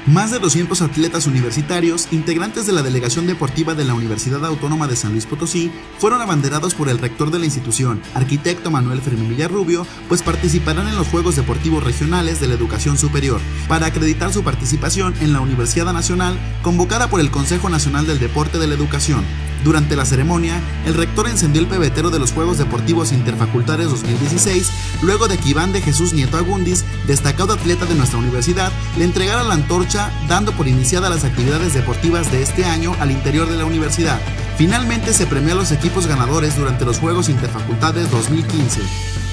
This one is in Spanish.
Más de 200 atletas universitarios, integrantes de la delegación deportiva de la Universidad Autónoma de San Luis Potosí, fueron abanderados por el rector de la institución, arquitecto Manuel Fermín Villarrubio, pues participarán en los Juegos Deportivos Regionales de la Educación Superior, para acreditar su participación en la Universidad Nacional, convocada por el Consejo Nacional del Deporte de la Educación. Durante la ceremonia, el rector encendió el pebetero de los Juegos Deportivos Interfacultades 2016, luego de que Iván de Jesús Nieto Agundis, destacado atleta de nuestra universidad, le entregara la antorcha, dando por iniciadas las actividades deportivas de este año al interior de la universidad. Finalmente se premió a los equipos ganadores durante los Juegos Interfacultades 2015.